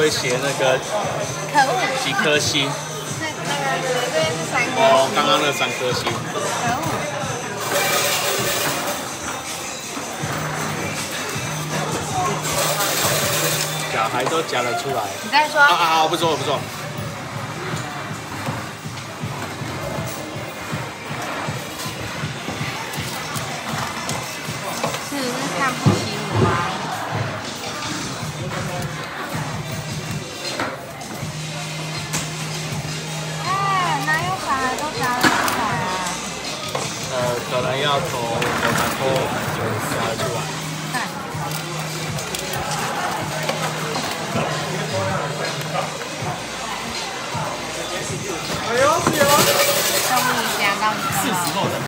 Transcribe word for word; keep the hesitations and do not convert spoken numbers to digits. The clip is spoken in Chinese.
会写那个可恶， 几颗星。 是那个这边是三颗。 哦，刚刚那三颗星。 可恶。 小孩都夹得出来。 你再说。 啊啊好，不错不错。 是不是看不起我啊？哎，哪有小孩都夹得出来啊？ 呃，可能要从